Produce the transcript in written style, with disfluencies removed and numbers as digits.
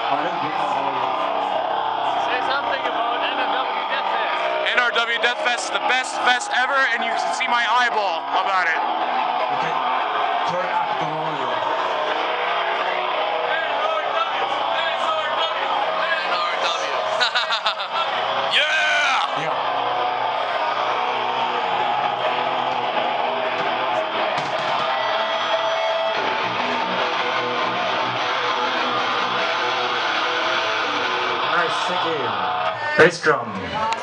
Say something about NRW Deathfest. NRW Deathfest is the best fest ever, and you can see my eyeball about it. Okay, turn up the volume. Yeah! Yeah. Nice, thank you. Bass drum.